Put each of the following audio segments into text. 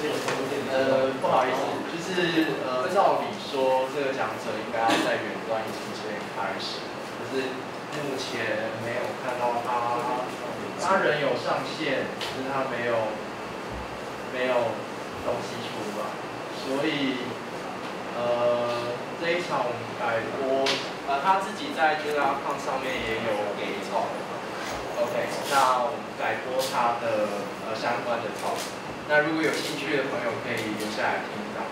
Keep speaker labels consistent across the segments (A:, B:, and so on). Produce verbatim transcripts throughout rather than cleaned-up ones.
A: 呃，不好意思，就是呃，照理说这个讲者应该要在远端已经先开始，可是目前没有看到他，他人有上线，可是他没有没有东西出来，所以呃这一场我们改播，呃他自己在 J R C O M 上面也有给草 ，OK， 那我们改播他的呃相关的草。那如果有兴趣的朋友可以留下来听到。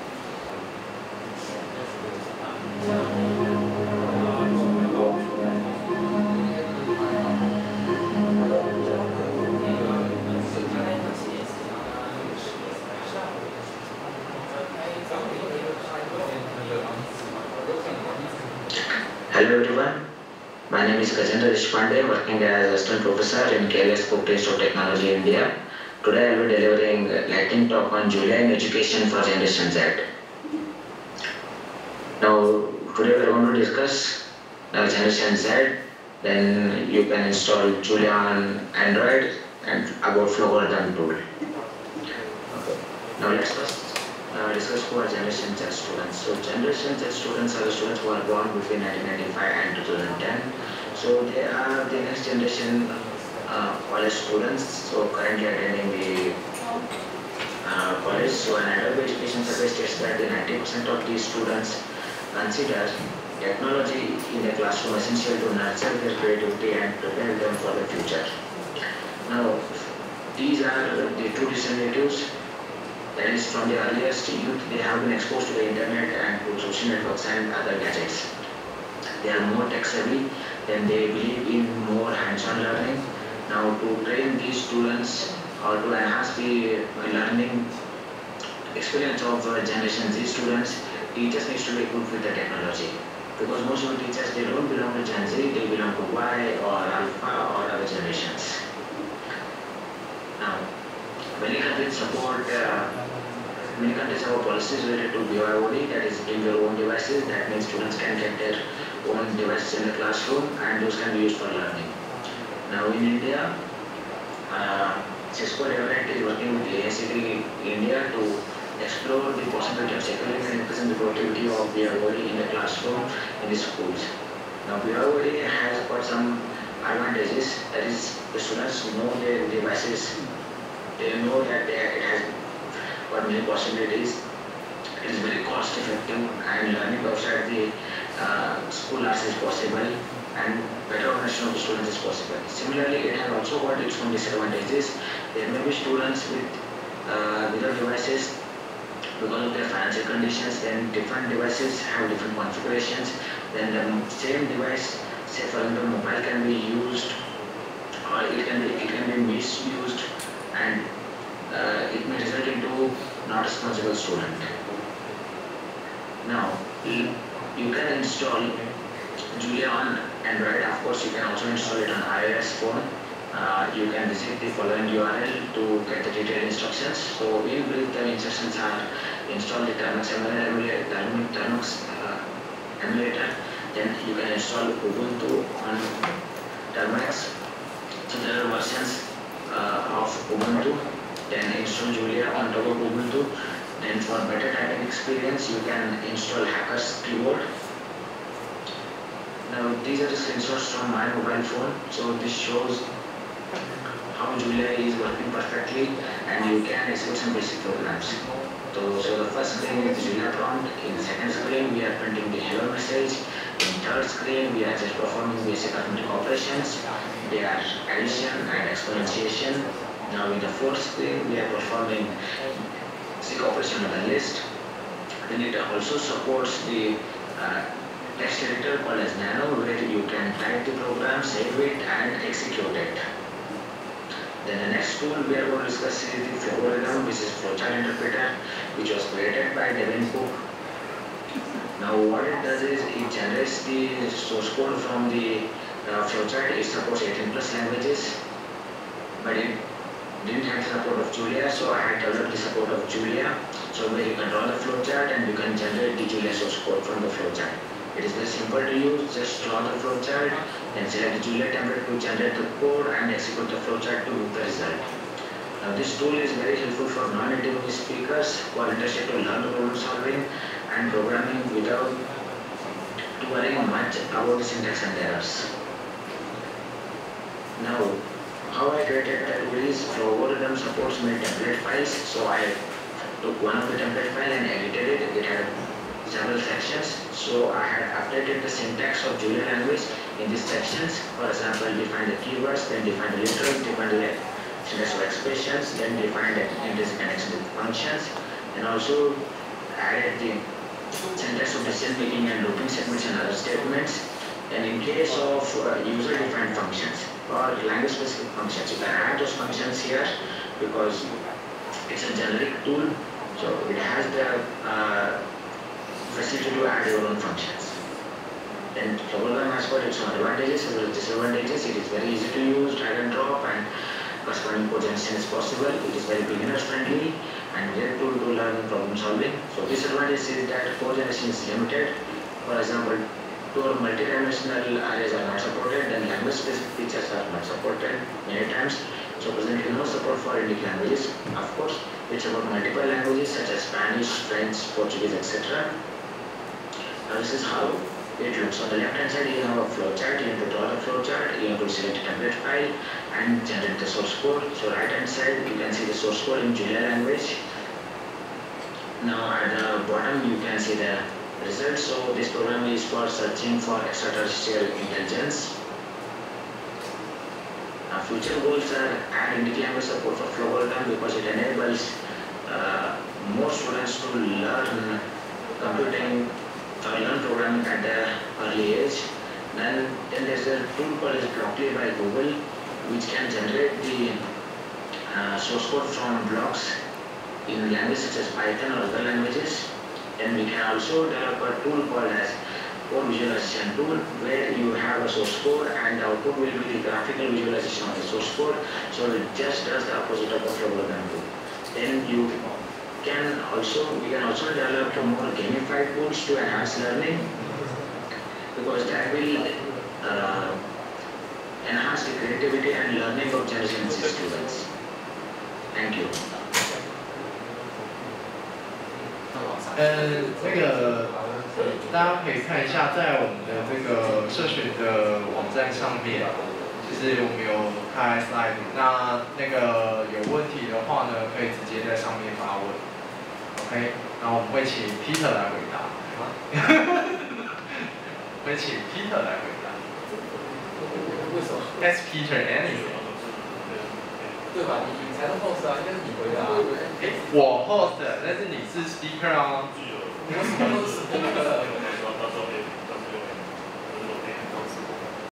B: Hello everyone, my name is Gajendra Deshpande, working as Assistant Professor in K L S Book Taste of Technology, India. Today I will be delivering a lightning talk on Julia in education for Generation Z. Now, today we are going to discuss uh, Generation Z, then you can install Julia on Android and about Flowgorithm tool. Okay. Now let's first uh, discuss who are Generation Z students. So Generation Z students are the students who are born between nineteen ninety-five and two thousand ten. So they are the next generation Uh, college students, so currently attending the uh, college. So an adult education survey states that the ninety percent of these students consider technology in the classroom essential to nurture their creativity and prepare them for the future. Now, these are the two representatives. That is, from the earliest youth, they have been exposed to the internet and to social networks and other gadgets. They are more tech savvy, then they believe in more hands-on learning. Now, to train these students or to enhance the learning experience of uh, Generation Z students, teachers need to be good with the technology. Because most of the teachers, they don't belong to Gen Z, they belong to Y or Alpha or other generations. Now, many countries support, uh, many countries have policies related to B Y O D, that is bring your own devices. That means students can get their own devices in the classroom and those can be used for learning. Now in India, uh, Cisco Development is working with A I C T India to explore the possibility of securing and increasing the productivity of B I O D in the classroom in the schools. Now B I O D has got some advantages, that is the students know their devices, they know that they, it has got many possibilities, it is very cost effective and learning outside the uh, school hours is possible, and better understanding of the students is possible. Similarly, it has also got its own disadvantages. There may be students with uh, without devices because of their financial conditions, then different devices have different configurations, then the same device, say for example mobile, can be used or it can be, it can be misused, and uh, it may result into not responsible student. Now, you can install Julia on Android. Of course, you can also install it on iOS phone. Uh, you can visit the following U R L to get the detailed instructions. So, in brief, the instructions are install the Termux emulator, Termux uh, emulator. Then you can install Ubuntu on Termux. So there are versions uh, of Ubuntu. Then install Julia on top of Ubuntu. Then for better typing experience, you can install Hacker's Keyboard. Now these are the screenshots from my mobile phone. So this shows how Julia is working perfectly, and you can execute some basic programs. So, so the first screen is the Julia prompt. In the second screen, we are printing the hello message. In third screen, we are just performing basic arithmetic operations. They are addition and exponentiation. Now in the fourth screen, we are performing basic operation on the list. Then it also supports the uh, text editor called as Nano, where you can type the program, save it and execute it. Then the next tool we are going to discuss is the Flowgorithm, which is flowchart interpreter, which was created by Devin Cook. Now what it does is it generates the source code from the uh, flowchart. It supports eighteen plus languages, but it didn't have the support of Julia, so I had developed the support of Julia. So where you can draw the flowchart and you can generate the Julia source code from the flowchart. It is very simple to use. Just draw the flowchart, then select the Julia template to generate the code and execute the flowchart to get the result. Now this tool is very helpful for non-native English speakers who are interested to learn the problem solving and programming without worrying much about the syntax and errors. Now, how I created that tool is Flowgorithm supports many template files, so I took one of the template file and edited it. It had several sections, so I had updated the syntax of Julia language in these sections. For example, define the keywords, then define the literals, define the syntax of expressions, then define the implicit connection with functions, and also added the syntax of decision making and looping segments and other statements. And in case of uh, user-defined functions or language-specific functions, you can add those functions here because it's a generic tool, so it has the uh, facility to add your own functions. And Flowgorithm has got its own advantages as well as disadvantages. It is very easy to use, drag and drop, and corresponding code generation is possible. It is very beginner-friendly and great tool to learn problem solving. So disadvantage is that code generation is limited. For example, two or multi-dimensional arrays are not supported, and language-specific features are not supported many times. So presently no support for Indic languages. Of course, we support multiple languages such as Spanish, French, Portuguese, et cetera. Now this is how it looks. On the left-hand side, you have a flowchart. You have to draw the flowchart. You have to select a template file and generate the source code. So right-hand side, you can see the source code in Julia language. Now at the bottom, you can see the results. So this program is for searching for extraterrestrial intelligence. Now future goals are add Indic language support for Flowgorithm because it enables uh, more students to learn computing or learn programming at the early age. Then, then there's a tool called Blockly by Google, which can generate the uh, source code from blocks in languages such as Python or other languages. Then we can also develop a tool called as code visualization tool, where you have a source code and the output will be the graphical visualization of the source code. So it just does the opposite of the Flowgorithm tool. Then you can also we can also develop more gamified tools to enhance learning, because that will uh, enhance the creativity and learning of Generation Z students. Thank you.
A: 嗯，那个大家可以看一下，在我们的这个社群的网站上面，就是我们有开 slide， 那那个有问题的话呢，可以直接在上面发问 ，OK， 然后我们会请 Peter 来回答，会请 Peter 来回答。
C: 为什么
A: ？Ask Peter anything。
C: 对吧？你你才是 host 啊，应该是你回答。
A: 哎，我 host， 但是你是 speaker 啊。
C: 我什么都是 speaker。